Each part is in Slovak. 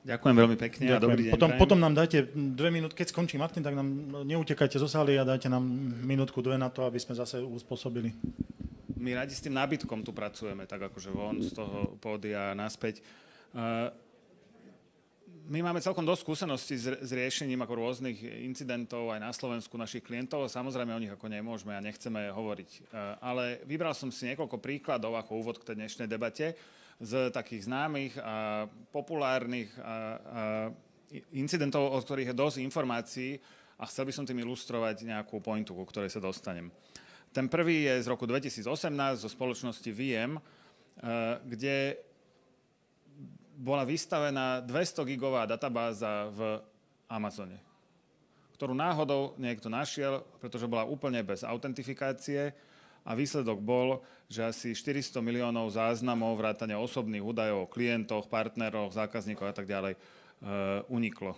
Ďakujem veľmi pekne a dobrý deň. Potom nám dajte 2 minúty, keď skončí Martin, tak nám neutekajte zo sály a dajte nám minútku, 2 na to, aby sme zase uspôsobili. My radi s tým nábytkom tu pracujeme, tak akože von z toho pódia naspäť. My máme celkom dosť skúseností s riešením ako rôznych incidentov aj na Slovensku našich klientov. Samozrejme o nich ako nemôžeme a nechceme hovoriť. Ale vybral som si niekoľko príkladov ako úvod k tej dnešnej debate z takých známych a populárnych incidentov, od ktorých je dosť informácií a chcel by som tým ilustrovať nejakú pointu, ku ktorej sa dostanem. Ten prvý je z roku 2018 zo spoločnosti VM, kde bola vystavená 200 gigová databáza v Amazone, ktorú náhodou niekto našiel, pretože bola úplne bez autentifikácie a výsledok bol, že asi 400 miliónov záznamov vrátane osobných údajov o klientoch, partneroch, zákazníkov a tak ďalej uniklo.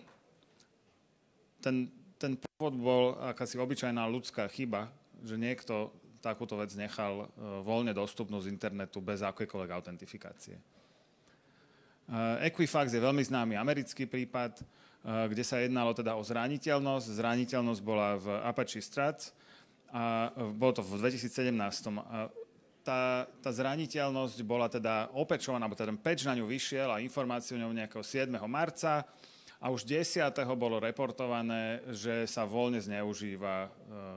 Ten pôvod bol akási obyčajná ľudská chyba, že niekto takúto vec nechal voľne dostupnú z internetu bez akékoľvek autentifikácie. Equifax je veľmi známy americký prípad, kde sa jednalo teda o zraniteľnosť. Zraniteľnosť bola v Apache Struts a bolo to v 2017. Tá zraniteľnosť bola teda opečovaná, alebo ten patch na ňu vyšiel a informáciu o ňom nejakého 7. marca a už 10. bolo reportované, že sa voľne zneužíva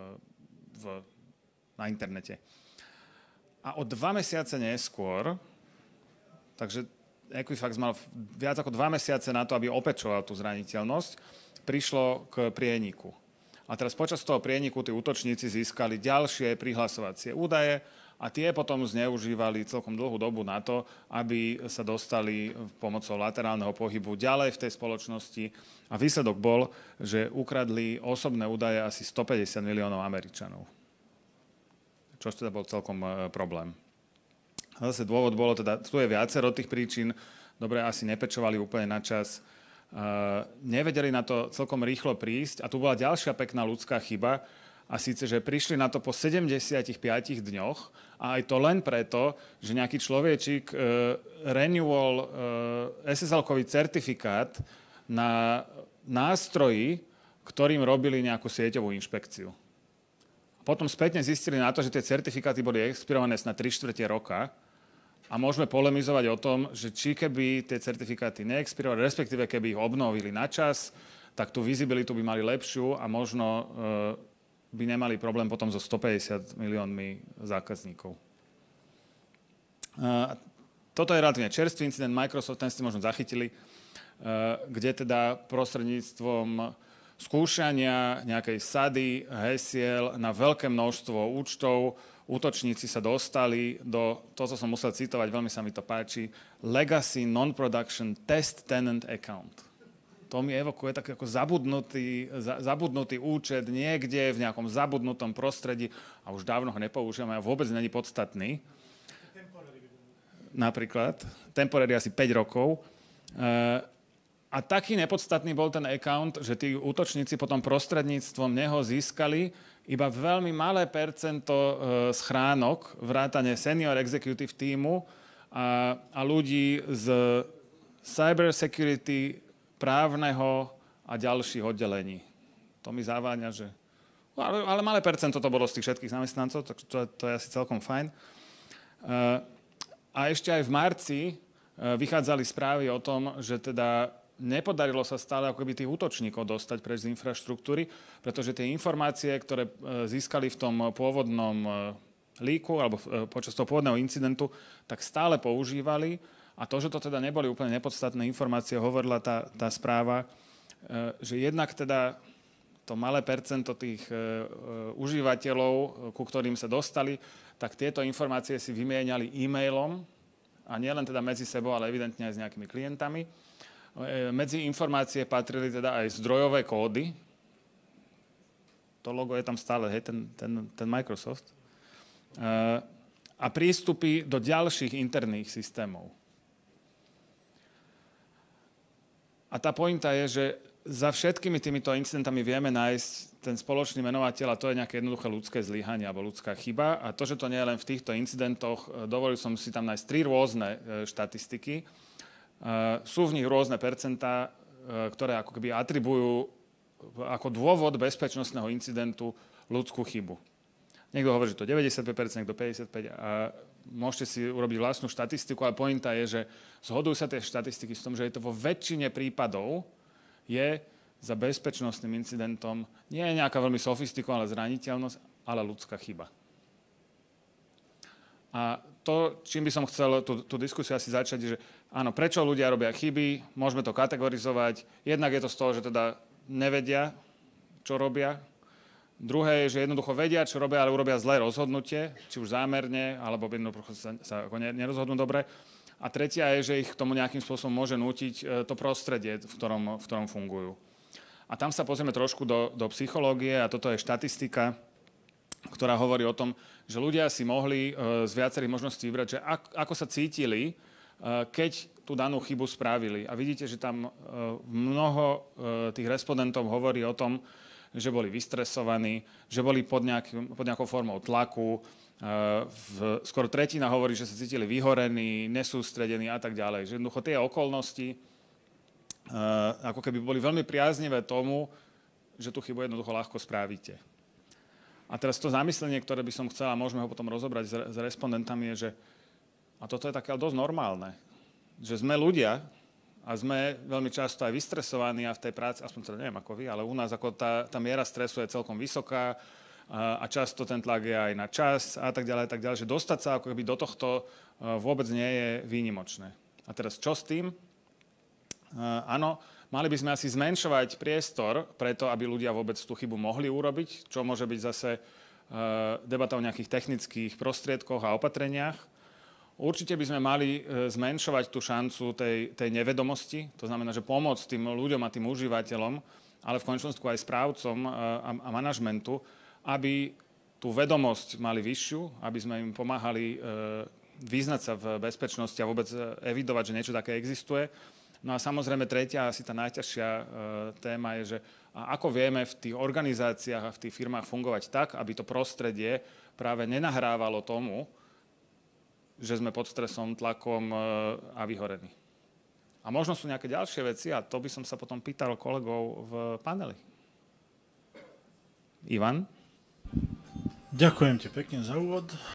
na internete. A o 2 mesiace neskôr, takže Equifax mal viac ako 2 mesiace na to, aby opečoval tú zraniteľnosť, prišlo k prieniku. A teraz počas toho prieniku tí útočníci získali ďalšie prihlasovacie údaje a tie potom zneužívali celkom dlhú dobu na to, aby sa dostali pomocou laterálneho pohybu ďalej v tej spoločnosti. A výsledok bol, že ukradli osobné údaje asi 150 miliónov Američanov. Čo teda bol celkom problém. A zase dôvod bolo, teda tu je viacero tých príčin, dobre, asi nepečovali úplne na čas, nevedeli na to celkom rýchlo prísť a tu bola ďalšia pekná ľudská chyba a síce, že prišli na to po 75 dňoch a aj to len preto, že nejaký človečík renewal SSL-kový certifikát na nástroji, ktorým robili nejakú sieťovú inšpekciu. Potom spätne zistili na to, že tie certifikáty boli expirované na 3/4 roka a môžeme polemizovať o tom, že či keby tie certifikáty neexpirovali, respektíve keby ich obnovili na čas, tak tú visibilitu by mali lepšiu a možno by nemali problém potom so 150 miliónmi zákazníkov. Toto je relatívne čerstvý incident, Microsoft, ten ste možno zachytili, kde teda prostredníctvom skúšania nejakej sady hesiel na veľké množstvo účtov útočníci sa dostali do, to, čo som musel citovať, veľmi sa mi to páči, Legacy Non-Production Test Tenant Account. To mi evokuje tak ako zabudnutý účet niekde v nejakom zabudnutom prostredí a už dávno ho nepoužívame a vôbec není podstatný. Napríklad. Temporary asi 5 rokov. A taký nepodstatný bol ten account, že tí útočníci potom prostredníctvom neho získali iba veľmi malé percento schránok, vrátane senior executive tímu a ľudí z cyber security, právneho a ďalších oddelení. To mi zaváňa, že... Ale malé percento to bolo z tých všetkých zamestnancov, tak to je asi celkom fajn. A ešte aj v marci vychádzali správy o tom, že teda nepodarilo sa stále ako by tých útočníkov dostať preč z infraštruktúry, pretože tie informácie, ktoré získali v tom pôvodnom líku alebo počas toho pôvodného incidentu, tak stále používali. A to, že to teda neboli úplne nepodstatné informácie, hovorila tá správa, že jednak teda to malé percento tých užívateľov, ku ktorým sa dostali, tak tieto informácie si vymieniali e-mailom a nielen teda medzi sebou, ale evidentne aj s nejakými klientami. Medzi informácie patrili teda aj zdrojové kódy. To logo je tam stále, hej, ten Microsoft. A prístupy do ďalších interných systémov. A tá pointa je, že za všetkými týmito incidentami vieme nájsť ten spoločný menovateľ a to je nejaké jednoduché ľudské zlyhanie alebo ľudská chyba. A to, že to nie je len v týchto incidentoch, dovolil som si tam nájsť 3 rôzne štatistiky. sú v nich rôzne percentá, ktoré ako keby atribujú ako dôvod bezpečnostného incidentu ľudskú chybu. Niekto hovorí, že to 95%, niekto 55%. A môžete si urobiť vlastnú štatistiku, ale pointa je, že zhodujú sa tie štatistiky v tom, že je to vo väčšine prípadov je za bezpečnostným incidentom nie je nejaká veľmi sofistikovaná zraniteľnosť, ale ľudská chyba. A to, čím by som chcel tú diskusiu asi začať, je, že áno, prečo ľudia robia chyby, môžeme to kategorizovať. Jednak je to z toho, že teda nevedia, čo robia. Druhé je, že jednoducho vedia, čo robia, ale urobia zlé rozhodnutie, či už zámerne, alebo jednoducho sa ako nerozhodnú dobre. A tretia je, že ich k tomu nejakým spôsobom môže nútiť to prostredie, v ktorom fungujú. A tam sa pozrieme trošku do psychológie a toto je štatistika, ktorá hovorí o tom, že ľudia si mohli z viacerých možností vybrať, že ako sa cítili, keď tú danú chybu spravili. A vidíte, že tam mnoho tých respondentov hovorí o tom, že boli vystresovaní, že boli pod nejakou formou tlaku. Skoro tretina hovorí, že sa cítili vyhorení, nesústredení a tak ďalej. Že jednoducho tie okolnosti ako keby boli veľmi priaznivé tomu, že tú chybu jednoducho ľahko spravíte. A teraz to zamyslenie, ktoré by som chcela, môžeme ho potom rozobrať s respondentami, je, že a toto je také dosť normálne, že sme ľudia a sme veľmi často aj vystresovaní a v tej práci, aspoň teda neviem ako vy, ale u nás ako tá miera stresu je celkom vysoká a často ten tlak je aj na čas a tak ďalej, že dostať sa ako keby do tohto vôbec nie je výnimočné. A teraz čo s tým? Áno, mali by sme asi zmenšovať priestor preto, aby ľudia vôbec tú chybu mohli urobiť, čo môže byť zase debata o nejakých technických prostriedkoch a opatreniach. Určite by sme mali zmenšovať tú šancu tej nevedomosti, to znamená, že pomôcť tým ľuďom a tým užívateľom, ale v konečnom dôsledku aj správcom a manažmentu, aby tú vedomosť mali vyššiu, aby sme im pomáhali vyznať sa v bezpečnosti a vôbec evidovať, že niečo také existuje. No a samozrejme tretia, asi tá najťažšia téma je, že ako vieme v tých organizáciách a v tých firmách fungovať tak, aby to prostredie práve nenahrávalo tomu, že sme pod stresom, tlakom a vyhorení. A možno sú nejaké ďalšie veci a to by som sa potom pýtal kolegov v paneli. Ivan? Ďakujem ti pekne za úvod.